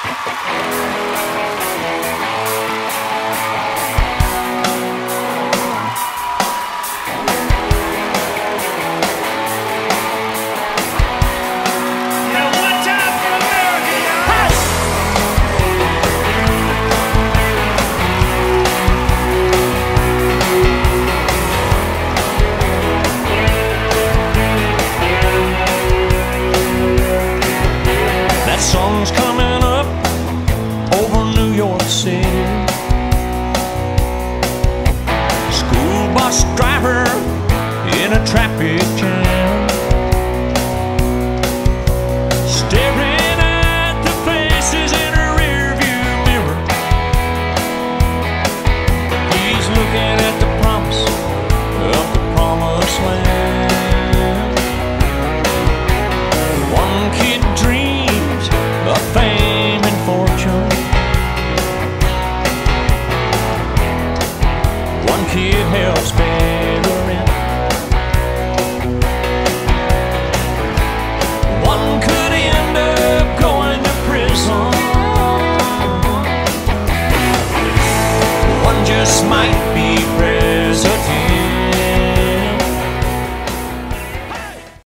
Sun's coming up over New York City. School bus driver in a traffic jam, staring at the faces in a rearview mirror. He's looking at the promise of the promised land. One kid dreams of fame and fortune. One kid helps pay the rent. One could end up going to prison. One just might